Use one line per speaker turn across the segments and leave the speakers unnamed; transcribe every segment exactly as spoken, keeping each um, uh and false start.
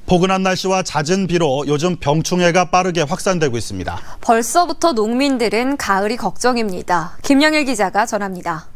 포근한 날씨와 잦은 비로 요즘 병충해가 빠르게 확산되고 있습니다.
벌써부터 농민들은 가을이 걱정입니다. 김영일 기자가 전합니다.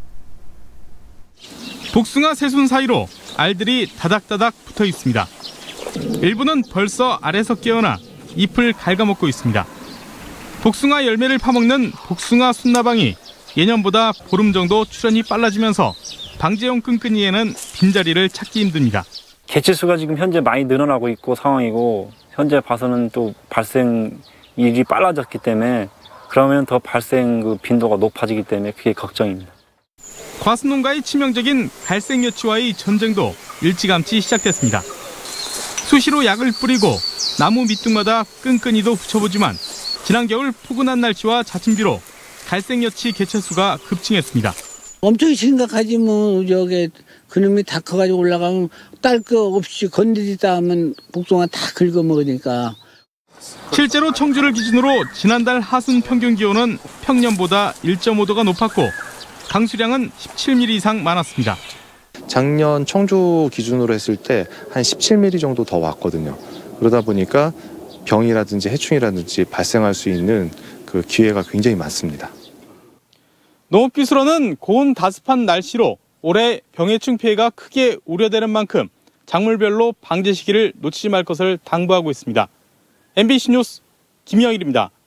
복숭아 새순 사이로 알들이 다닥다닥 붙어 있습니다. 일부는 벌써 알에서 깨어나 잎을 갉아먹고 있습니다. 복숭아 열매를 파먹는 복숭아 순나방이 예년보다 보름 정도 출현이 빨라지면서 방제용 끈끈이에는 빈자리를 찾기 힘듭니다.
개체수가 지금 현재 많이 늘어나고 있고 상황이고, 현재 봐서는 또 발생일이 빨라졌기 때문에 그러면 더 발생 그 빈도가 높아지기 때문에 그게 걱정입니다.
과습농가의 치명적인 갈색여치와의 전쟁도 일찌감치 시작됐습니다. 수시로 약을 뿌리고 나무 밑둥마다 끈끈이도 붙여보지만 지난 겨울 포근한 날씨와 잦은 비로 갈색여치 개체수가 급증했습니다.
엄청 심각하지 뭐. 저게 그놈이 다 커가지고 올라가면 딸 거 없이 건드리다 하면 복숭아 다 긁어먹으니까.
실제로 청주를 기준으로 지난달 하순 평균 기온은 평년보다 일 점 오 도가 높았고 강수량은 십칠 밀리미터 이상 많았습니다.
작년 청주 기준으로 했을 때 한 십칠 밀리미터 정도 더 왔거든요. 그러다 보니까 병이라든지 해충이라든지 발생할 수 있는 그 기회가 굉장히 많습니다.
농업기술원은 고온 다습한 날씨로 올해 병해충 피해가 크게 우려되는 만큼 작물별로 방제 시기를 놓치지 말 것을 당부하고 있습니다. 엠비씨 뉴스 김영일입니다.